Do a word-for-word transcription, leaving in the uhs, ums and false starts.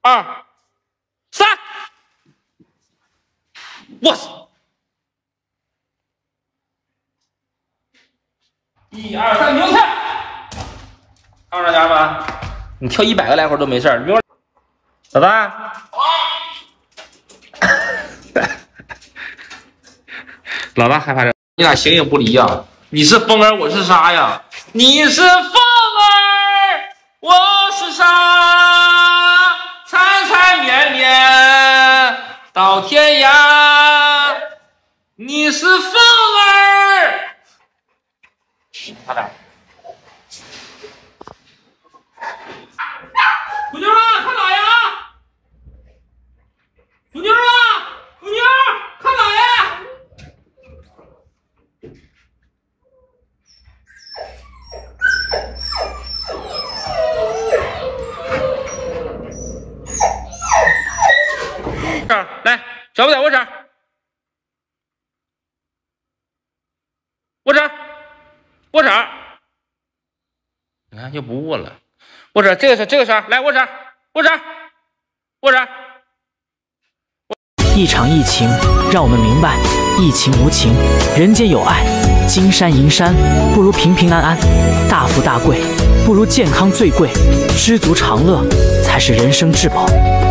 二、三，我操！一二三，明跳！看着家人们，你跳一百个来回都没事儿。老大，老大害怕这，你俩形影不离呀？你是风儿，我是沙呀。你是风儿，我是沙，缠缠绵绵到天涯。你是风儿，他俩。姑娘啊，看哪呀？姑娘啊，姑娘，看哪呀？这儿来，小不点卧室，卧室，卧室。你看又不卧了。卧室，这个是这个是来卧室，卧室，卧室。 一场疫情，让我们明白，疫情无情，人间有爱。金山银山不如平平安安，大富大贵不如健康最贵，知足常乐才是人生至宝。